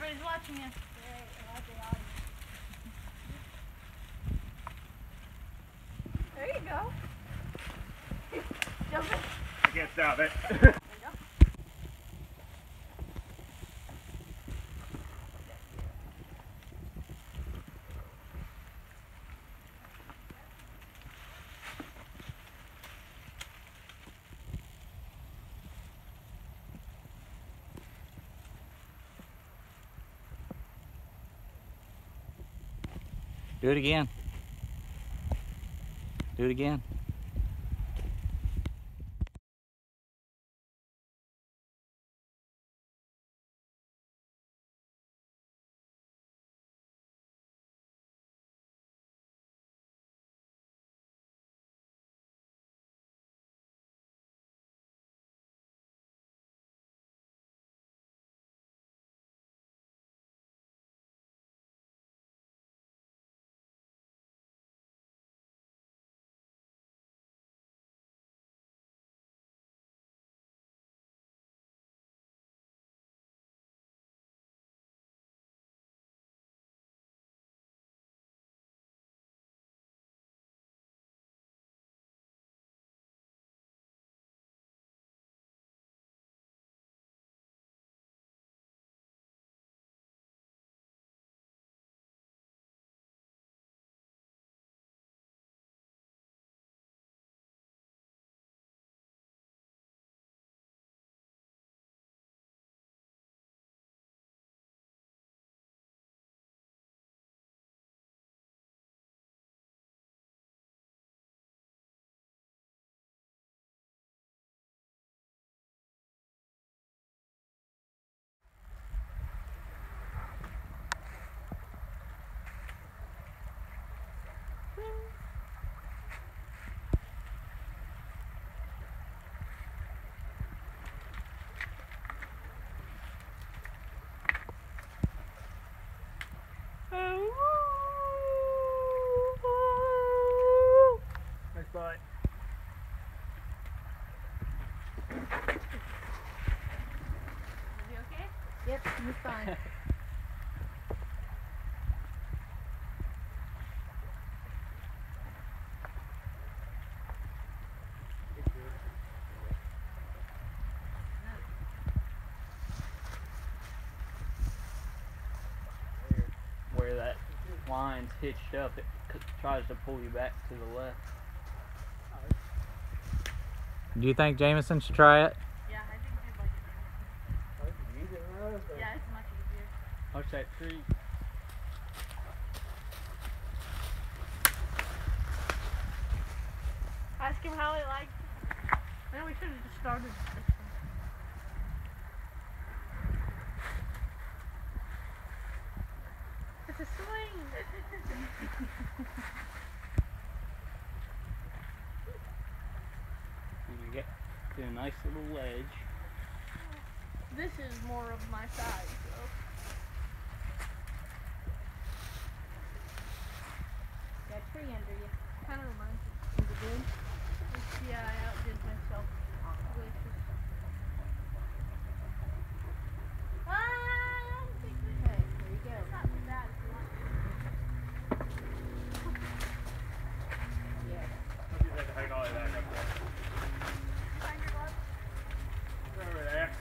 Everybody's watching you. There you go. Jump in. I can't stop it. There you go. Do it again. Do it again. Nice bite. Is he okay? Yep, he's fine. Where that line's hitched up, it tries to pull you back to the left. Do you think Jameson should try it? Yeah, I think you'd like it. Yeah, it's much easier. Watch that tree. Ask him how he liked it. Then we should have just started this one. It's a swing! And you get to a nice little ledge. This is more of my size, so. Got a tree under you. Kind of reminds me. Is it good? Yeah, I outdid myself. Delicious. Okay, there you go. It's not too bad. Yeah. You just have to hang all the way back up there. Find your glove. It's over there.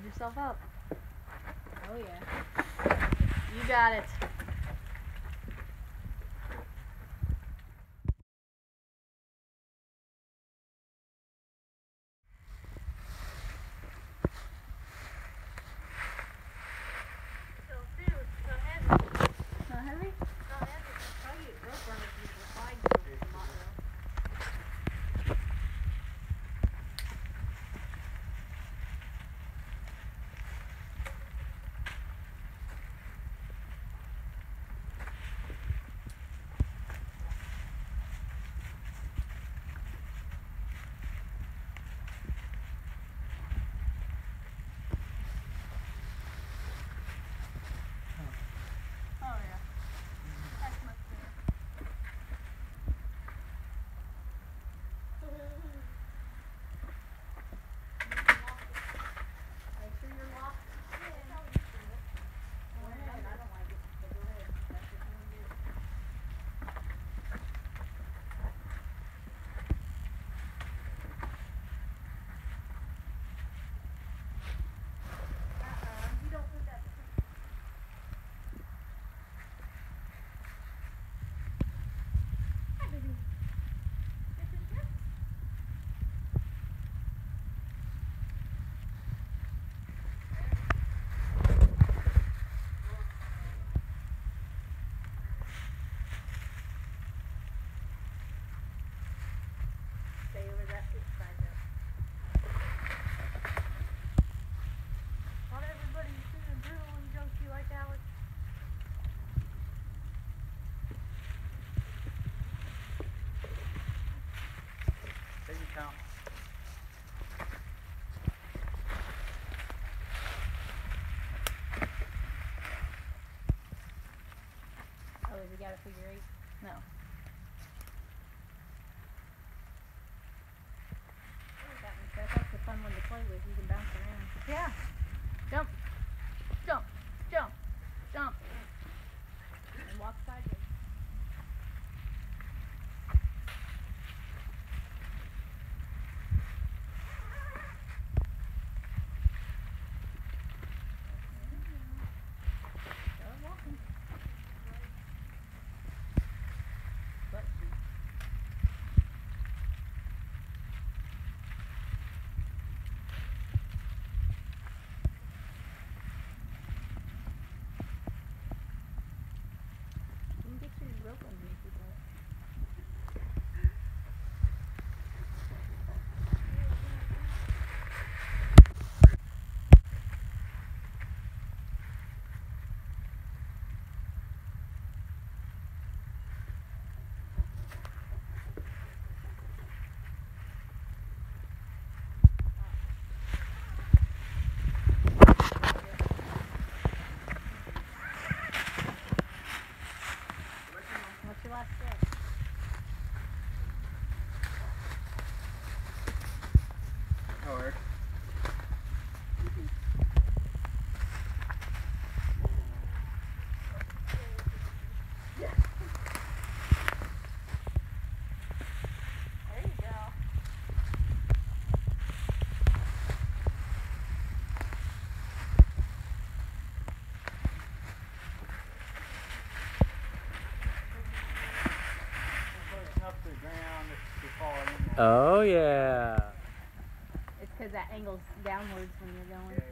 yourself up. Oh yeah. You got it. Not heavy? Oh yeah. That's much better. Are you sure you're locked? Go ahead. I don't like it, but go ahead. That's what you want to do. You don't put that. Hi, baby. This is good. Stay over that side though. Not everybody's doing adrenaline junkie like Alex. Take your time. Oh, has he got a figure eight? No. That one's good. That's the fun one to play with. You can bounce around. Yeah. Jump. Jump. Jump. Jump. And walk sideways. Start walking. Butt cheek. You can get your rope underneath your butt. What's your last step? Alright. There you go. Close enough to the ground to fall in there. Oh yeah. It's because that angle's downwards when you're going. Yeah,